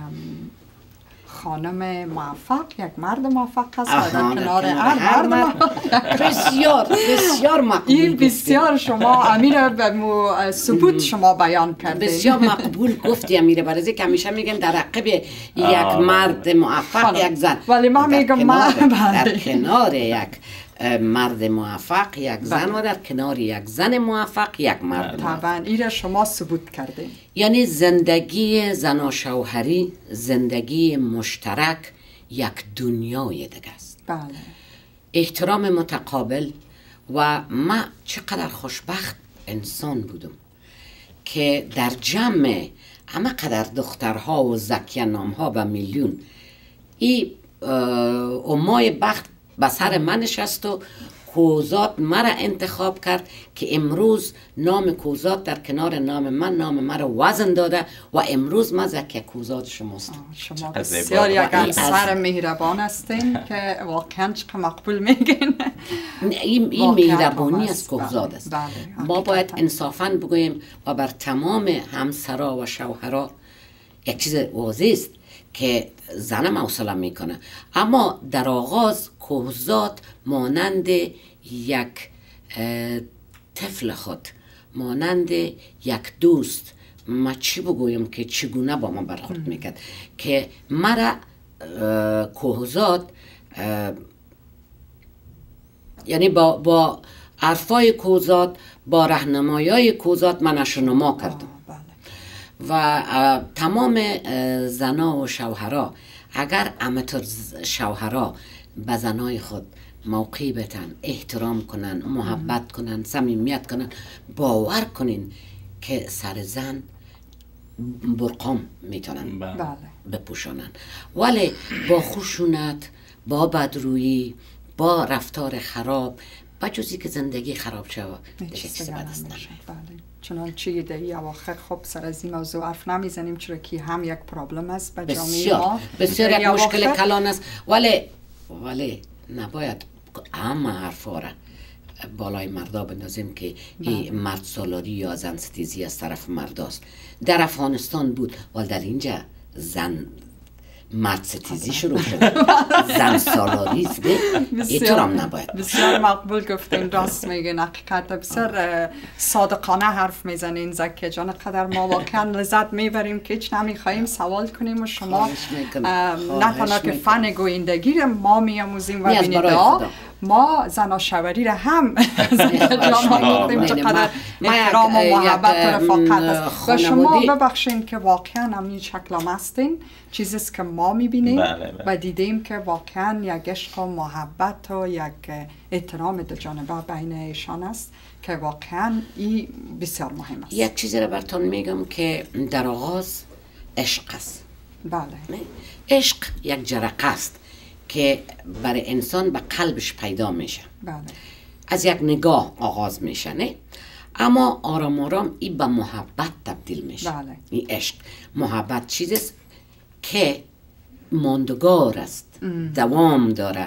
خانم موفق یک مرد موفق هست و در کنار هر مرد بسیار مقبول. این بسیار شما امیر به ثبوت شما بیان کردین، بسیار مقبول گفتی امیر، برای که همیشه میگن در عقب یک مرد موفق یک زن، ولی من میگم در کنار یک مرد موفق یک زن و در کنار یک زن موفق یک مرد موفق. طبعا این را شما ثبوت کردین. یعنی زندگی زن و شوهری، زندگی مشترک یک دنیای دیگه است. بله. احترام متقابل. و من چقدر خوشبخت انسان بودم که در جمع همه قدر دخترها و زکیه نامها به میلیون این امای بخت به سر من نشست و کوزاد مرا انتخاب کرد که امروز نام کوزاد در کنار نام من را وزن داده و امروز من زکیه کوزاد شماست. شما بسیار یک انصر مهربان هستین که واقعا چقدر مقبول میگین. این مهربانی از کوزاد است. ما باید انصافاً بگوییم و بر تمام همسرا و شوهرها یک چیز واضح است که زنم حوصله میکنه، اما در آغاز کوزاد مانند یک طفل خود، مانند یک دوست، ما چی بگویم که چگونه با من برخورد میکرد که مرا کوزاد یعنی با عرفای کوزاد، با راهنمایی کوزاد من اشنما کردم. و تمام زنا و شوهرها اگر همینطور شوهرها به زنای خود موقعی بتن، احترام کنن، محبت کنن، صمیمیت کنن، باور کنین که سر زن برقام میتونن بپوشانن. ولی با خشونت، با بدرویی، با رفتار خراب، با جزی که زندگی خراب شود چیزی بد است. چنانچه در این اواخر خب سر از این موضوع حرف نمیزنیم، چرا که هم یک پرابلم است به جامعه ما، بسیار یک مشکل کلان است. ولی نباید همه حرفا را بالای مردا بندازیم که این مرد سالاری یا زن ستیزی از طرف مرداست. در افغانستان بود ولی در اینجا زن مرد ستیزی شروع شد، زن سالاری است. اینطور هم نباید. بسیار مقبول گفتین، راست میگین، حقیقت بسیار صادقانه حرف میزنین زکیه جان. قدر ما واقعا لذت میبریم که هیچ نمیخواییم سوال کنیم و شما نه تنها که فن گویندگی رو ما میاموزیم و بینیدا، ما زناشوری را هم جامعه گفتیم چقدر احترام و محبت و رفاقت است. و شما ببخشین که واقعا همین شکل هم هستین، چیزیست که ما میبینیم و دیدیم که واقعا یک عشق و محبت و یک احترام دو جانبه بین ایشان است که واقعا این بسیار مهم است. یک چیزی را براتون میگم که در آغاز عشق است. بله. عشق یک جرقه است که برای انسان به قلبش پیدا میشه. بله. از یک نگاه آغاز میشه، نه؟ اما آرام آرام این به محبت تبدیل میشه. بله. این عشق، محبت چیزیست که ماندگار است، دوام داره،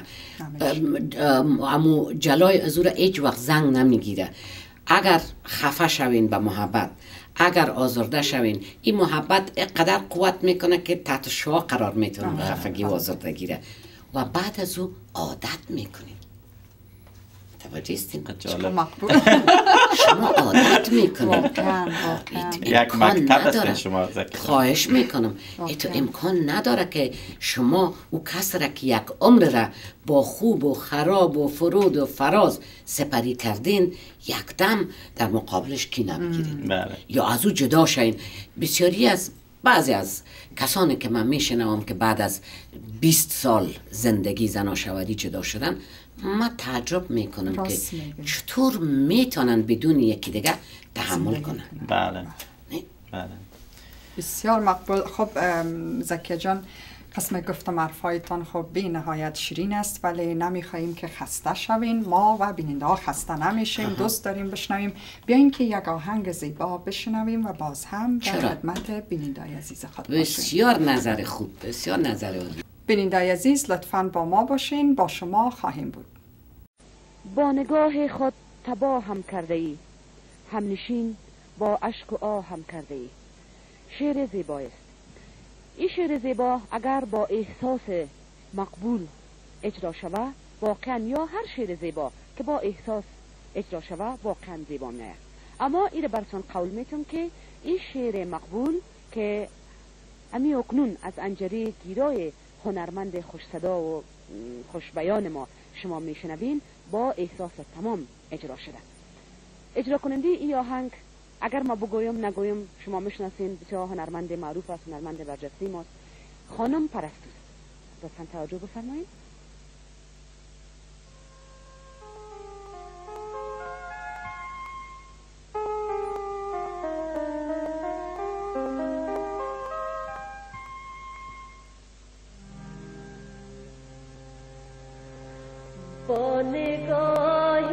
امو جلای از او را هیچ وقت زنگ نمیگیره. اگر خفه شوین به محبت، اگر آزرده شوین، این محبت اینقدر قوت میکنه که تحت شعاع قرار میتونه خفگی و آزردگی را، و بعد از او عادت میکنین. توجه استین؟ شما عادت میکنین. یک مکتب است شما زکی. خواهش میکنم تو امکان نداره که شما او کس را که یک عمر را با خوب و خراب و فرود و فراز سپری کردین یک دم در مقابلش کی نبگیرین یا از او جدا شین. بسیاری از بعضی از کسانی که من میشنوم که بعد از 20 سال زندگی زناشویری جدا شدن، من تعجب میکنم که چطور میتونن بدون یکی دیگه تحمل کنن. بله. بسیار مقبول. خب زکیه جان، قسم گفتم حرفایتان خب بی نهایت شیرین است، ولی نمیخواییم که خسته شوین. ما و بیننده ها خسته نمیشیم، دوست داریم بشنویم. بیاین که یک آهنگ زیبا بشنویم و باز هم در خدمت بیننده عزیز خود باشیم. بسیار نظر خوب، بسیار نظر عالی. بیننده عزیز لطفاً با ما باشین، با شما خواهیم بود. با نگاه خود تباه هم کرده ای، همنشین با اشک و آه هم کرده ای. شعر زیبا است. این شعر زیبا اگر با احساس مقبول اجرا شوه واقعا، یا هر شعر زیبا که با احساس اجرا شوه واقعا زیبا نه، اما این براتون قول میتونم که این شعر مقبول که امی اکنون از انجره گیرای هنرمند خوش صدا و خوش بیان ما شما میشنوین با احساس تمام اجرا شده. اجرا کننده این آهنگ اگر ما بگویم نگویم شما میشناسین، بسیار هنرمند معروف است، هنرمند برجسته ماست، خانم پرستوست. لطفاً توجه بفرمایید. با نگاه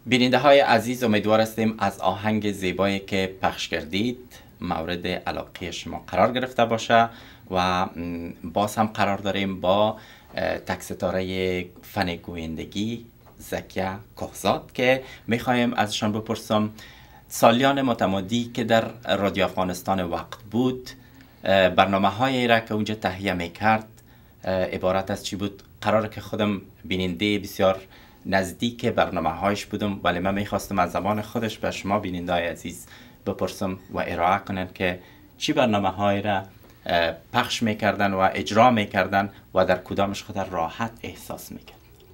بیننده های عزیز، امیدوار هستیم از آهنگ زیبایی که پخش کردید مورد علاقه شما قرار گرفته باشه و باز هم قرار داریم با تک ستاره فن گویندگی زکیه کوهزاد که میخوایم ازشان بپرسم سالیان متمادی که در رادیو افغانستان وقت بود برنامه هایی را که اونجا تهیه میکرد عبارت از چی بود؟ قراره که خودم بیننده بسیار نزدیک برنامه هایش بودم، ولی من میخواستم از زبان خودش به شما بیننده های عزیز بپرسم و ارائه کنن که چی برنامه هایی را پخش میکردن و اجرا میکردن و در کدامش خود راحت احساس میکرد.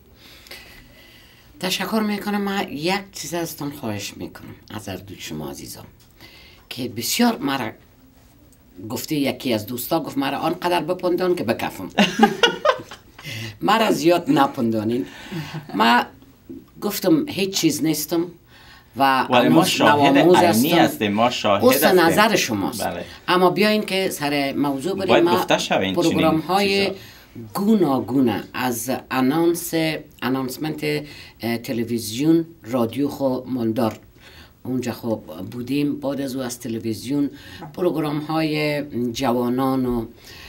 تشکر میکنم. من یک چیز ازتون خواهش میکنم از هر دوی شما عزیزان که بسیار مرا گفته، یکی از دوستا گفت مرا آنقدر بپندان که بکفم. مرا زیاد نپندانین. من گفتم هیچ چیز نیستم و ما شاهد عینی هستیم، ما شاهد هستیم. نظر شماست. بله. اما بیاین که سر موضوع بریم. ما پروگرام های گوناگونه از انانسمنت تلویزیون، رادیو خو ماندار اونجا خب بودیم. بعد از او از تلویزیون پروگرام های جوانان و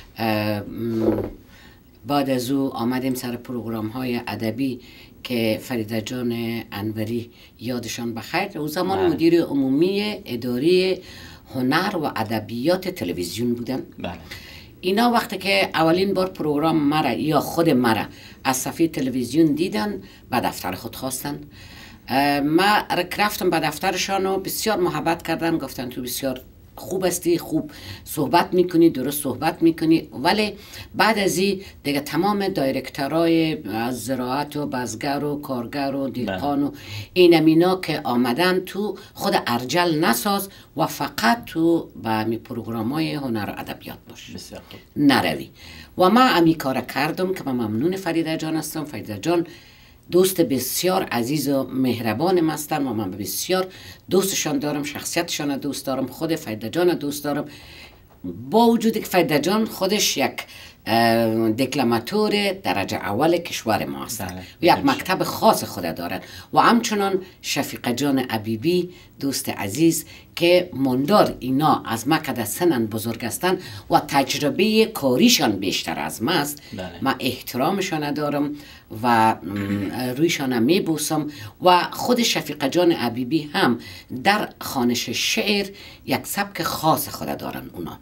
بعد از او آمدیم سر پروگرام های ادبی که فریده جان انوری یادشان بخیر او زمان مدیر عمومی اداره هنر و ادبیات تلویزیون بودن. اینا وقتی که اولین بار پروگرام مرا یا خود مرا از صفحه تلویزیون دیدن به دفتر خود خواستن. ما رفتم به دفترشان و بسیار محبت کردن، گفتن تو بسیار خوب هستی، خوب صحبت میکنی، درست صحبت میکنی. ولی بعد از این دیگه تمام دایرکترهای از زراعت و بزگر و کارگر و دیلقان و اینمینا که آمدن تو خود ارجل نساز و فقط تو به همی پروگرام های هنر و ادبیات باش، نروی. و من همی کار کردم که من ممنون فریده جان هستم. فریده جان دوست بسیار عزیز و مهربان هستن و من بسیار دوستشان دارم، شخصیتشان دوست دارم، خود فریده جان دوست دارم. با وجودی که فریده جان خودش یک دکلماتور درجه اول کشور ما است و یک مکتب خاص خود دارد و همچنان شفیقه جان عبیبی دوست عزیز که ماندار اینا از ما که در سنن بزرگ هستن و تجربه کاریشان بیشتر از ما است. من احترامشان دارم و رویشان میبوسم و خود شفیقه جان عبیبی هم در خوانش شعر یک سبک خاص خود دارن اونا.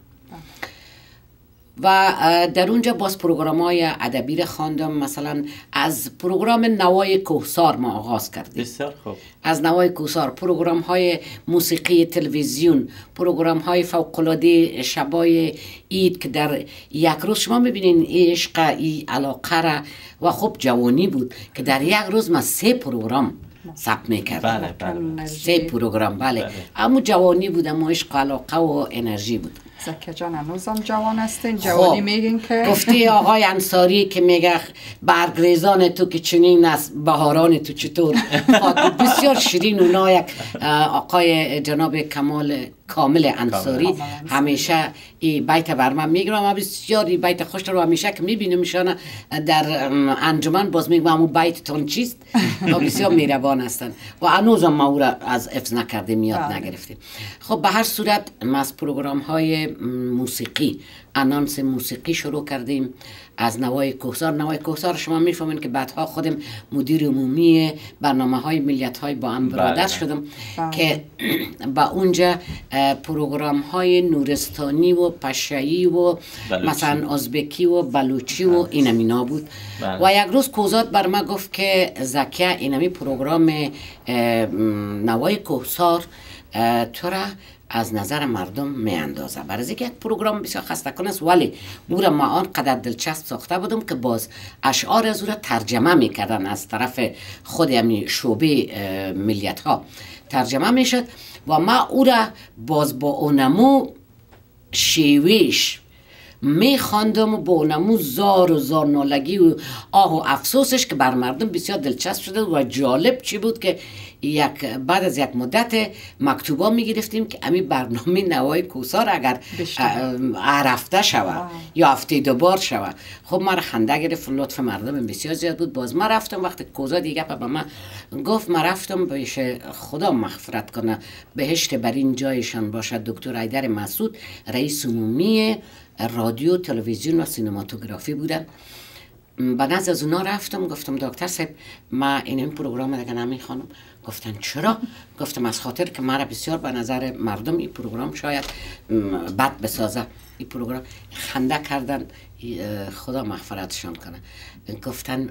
و در اونجا باز پروگرام های ادبی را خواندم. مثلا از پروگرام نوای کوهسار ما آغاز کردیم. بسیار خوب. از نوای کوهسار، پروگرام های موسیقی تلویزیون، پروگرام های فوق العاده شبای عید که در یک روز شما میبینین عشق ای علاقه را و خب جوانی بود که در یک روز ما 3 پروگرام ثبت میکردم. 3 پروگرام. بله. اما جوانی بود، اما عشق علاقه و انرژی بود. زکیه جان هنوزم جوان هستین؟ جوانی میگین که گفتی آقای انصاری که میگه برگریزان تو که چنین است، بهاران تو چطور؟ بسیار شیرین. اونا یک آقای جناب کامل انصاری همیشه این بیت بر من میگم و بسیار این بیت خوش رو همیشه که میبینم میشانه در انجمن باز میگم اون بیت تون چیست و بسیار مهربان هستن و هنوزم ما او را از حفظ نکردیم، یاد نگرفتیم. خب به هر صورت ما از پروگرام های موسیقی، انانس موسیقی شروع کردیم از نوای کوهسار. نوای کوهسار شما میفهمین که بعدها خودم مدیر عمومی برنامه های ملیت های با هم برادر شدم که با اونجا پروگرام های نورستانی و پشایی و مثلا ازبکی و بلوچی و اینمینا بود. و یک روز کوزاد بر ما گفت که زکیه اینمی پروگرام نوای کوهسار تو را از نظر مردم می اندازه. برای اینکه یک پروگرام بسیار خسته کنه است، ولی او را ما آنقدر دلچسب ساخته بودم که باز اشعار از او را ترجمه میکردن از طرف خود همین شعبه ملیت ها ترجمه میشد و ما او را باز با اونمو شیویش میخواندم و با نمو زار و زارنالگی و آه و افسوسش که بر مردم بسیار دلچسب شده و جالب چی بود که بعد از یک مدت مکتوبا میگرفتیم که امی برنامه نوای کوسار اگر رفته شود یا هفته دوبار شود. خب ما را خنده گرفت، لطف مردم بسیار زیاد بود. باز ما رفتم وقتی کوزا دیگه به من گفت ما رفتم بهش خدا مغفرت کنه بهشت بر این جایشان باشد، دکتر حیدر مسعود رئیس عمومی رادیو تلویزیون و سینماتوگرافی بودن. بعد از اونا رفتم گفتم دکتر صاحب ما این پروگرام دیگه نمیخوانم. گفتن چرا؟ گفتم از خاطر که مرا بسیار به نظر مردم این پروگرام شاید بد بسازه. این پروگرام خنده کردن، خدا مغفرتشان کنه. گفتن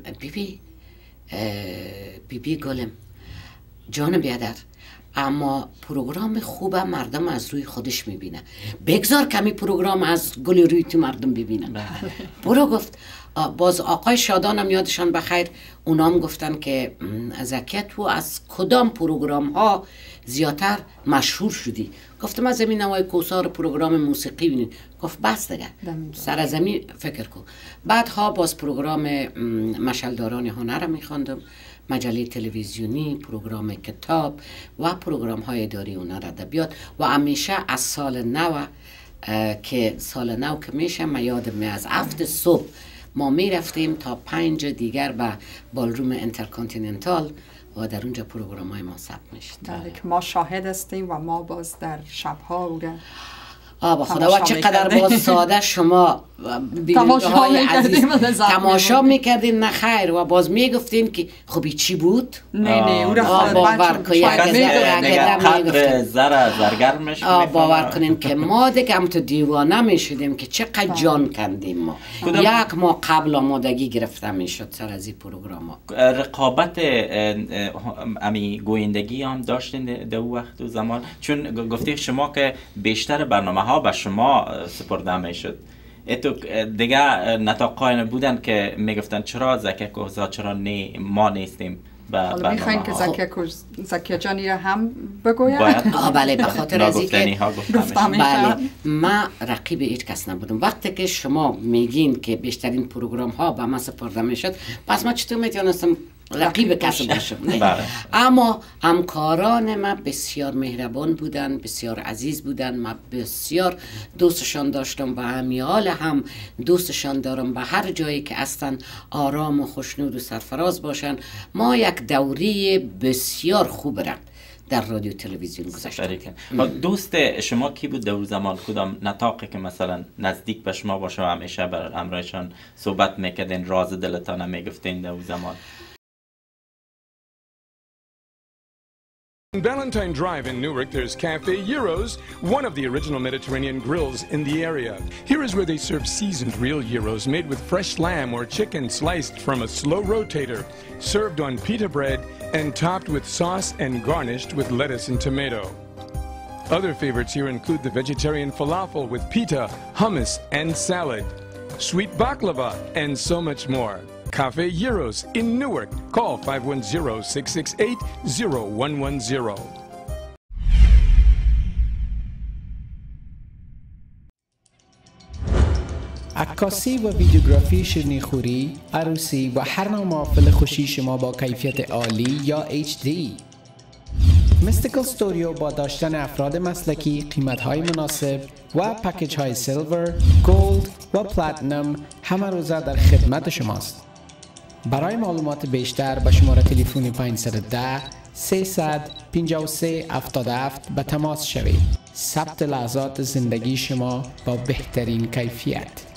بی گلم جان بیادر، اما پروگرام خوبه مردم از روی خودش میبینه، بگذار کمی پروگرام از گل روی تو مردم ببینه. برو. گفت باز آقای شادانم یادشان بخیر اونام گفتن که زکیه تو از کدام پروگرام ها زیادتر مشهور شدی؟ گفتم از زمین نوای کوسار پروگرام موسیقی بینید. گفت بس دیگه سر زمین فکر کن. بعدها باز پروگرام مشعلداران هنر میخواندم، مجله تلویزیونی، پروگرام کتاب و پروگرام های اداری هنر ادبیات. و همیشه از سال نو که میشه من یادم از 7 صبح ما می رفتیم تا 5 دیگر به بالروم انترکانتیننتال و در اونجا پروگرام های ما ثبت میشد. که ما شاهد هستیم و ما باز در شبها بودن. با خدا و چقدر باز ساده شما بیننده های عزیز تماشا میکردین. نه خیر و باز میگفتین که خب چی بود؟ نه او را باور کنید قدر زرگرمش باور کنین که ما دیگه هم تو دیوانه میشدیم که چقدر جان کندیم ما. یک ما قبل آمادگی گرفته میشد سر از این پروگرام ها. رقابت امی گویندگی هم داشتین در وقت و زمان؟ چون گفتی شما که بیشتر برنامه ها به شما سپرده میشد. اتو دیگه نطاقای بودن که میگفتن چرا زکیه کوهزاد چرا ما نیستیم حالا میخواین که زکیه جانی را هم بگوید؟ بله به خاطر از اینکه بله ما رقیب هیچ کس نبودم. وقتی که شما میگین که بیشترین پروگرام ها به ما سپرده میشد پس ما چطور میتونستم رقیب کسی باشم؟ اما همکاران ما بسیار مهربان بودن، بسیار عزیز بودن، ما بسیار دوستشان داشتم و همیال هم دوستشان دارم. به هر جایی که هستن آرام و خوشنود و سرفراز باشن. ما یک دوری بسیار خوب را در رادیو تلویزیون گذاشتیم. دوست شما کی بود در زمان؟ کدام نطاقی که مثلا نزدیک به شما باشه و همیشه بر امرایشان صحبت میکردین، راز دلتان میگفتین در زمان؟ On Valentine Drive in Newark, there's Cafe Gyros, one of the original Mediterranean grills in the area. Here is where they serve seasoned real gyros made with fresh lamb or chicken sliced from a slow rotator, served on pita bread and topped with sauce and garnished with lettuce and tomato. Other favorites here include the vegetarian falafel with pita, hummus, and salad, sweet baklava, and so much more. Cafe Gyros in Newark. Call 510-668-0110. عکاسی و ویدیوگرافی شیرینیخوری، عروسی و هر نوع محافل خوشی شما با کیفیت عالی یا HD. میستیکل استودیو با داشتن افراد مسلکی، قیمت‌های مناسب و پکیج‌های سیلور، گولد و پلاتینم همه روزه در خدمت شماست. برای معلومات بیشتر به شماره تلفنی 510 353 77 به تماس شوید. ثبت لحظات زندگی شما با بهترین کیفیت.